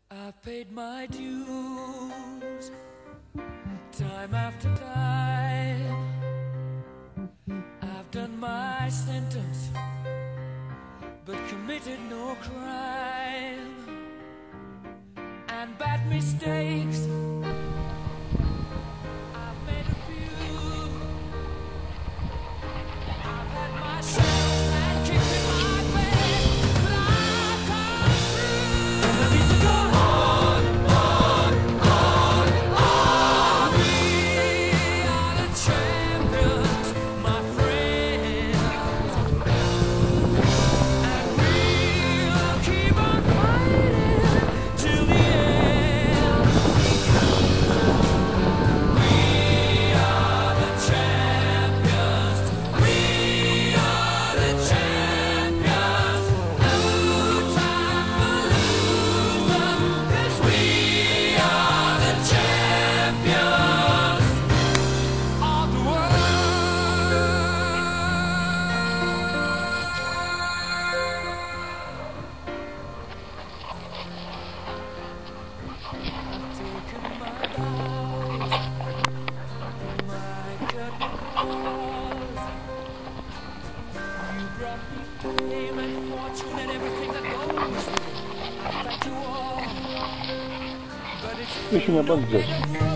I've paid my dues, time after time. I've done my sentence, but committed no crime. And bad mistakes, I've made a few. I've had my shells and kicks in my face, but I've come through. And I need to go on. We are the champions, my friends, and we'll keep on fighting till the end. We are the champions. We are the champions. No time for losers, 'cause we are the champions of the world. I've taken my bows, my curtain calls. You brought me fame and fortune and everything that goes with it. I thank you all, but it's Jeśli nie no będzie. bed of roses.